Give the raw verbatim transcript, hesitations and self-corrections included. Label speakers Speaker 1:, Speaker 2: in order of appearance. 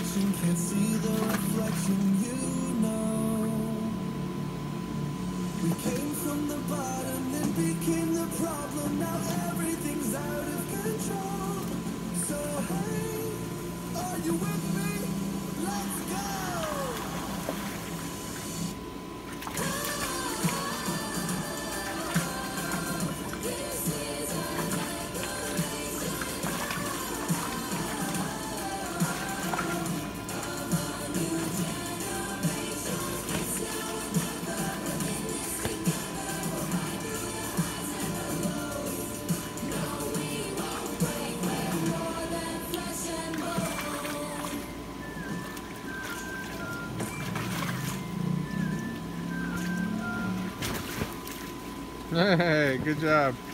Speaker 1: reflection, can't see the reflection, you know. We came from the bottom, then became the problem. Now everything's out of control. So hey, are you with me? Let's go! This is a declaration of a new generation. It's now or never, we're in this together. We'll ride through the highs and the lows. No, we won't break, we're more than flesh and bone.
Speaker 2: Hey, good job.